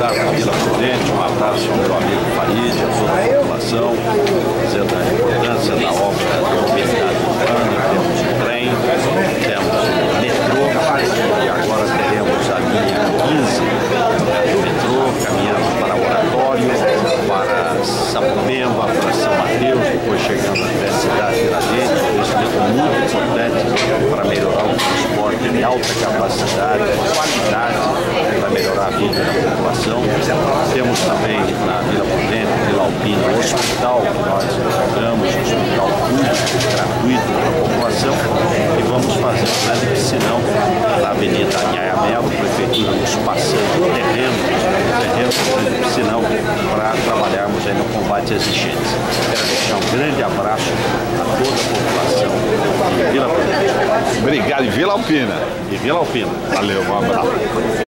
cidade da Vila Prudente, um abraço ao meu amigo Farid, a toda a população, dizendo a importância da obra da mobilidade urbana. Temos o trem, temos o metrô e agora teremos a linha 15 do metrô, caminhando para Oratório, para Sapopemba, para São Mateus, depois chegando até a cidade de Tiradentes. Isso é muito importante para melhorar o transporte de alta capacidade, qualidade, para melhorar a vida da população. Temos também na Vila Prudente, Vila Alpina, o hospital que nós inauguramos, um hospital público, gratuito para a população, e vamos fazer um grande piscinão na Avenida Anhaia Melo, a Prefeitura nos passando terreno de piscinão para trabalharmos aí no combate às enchentes. Quero deixar um grande abraço a toda a população de Vila Prudente. Obrigado, e Vila Alpina. E Vila Alpina. Valeu, um abraço.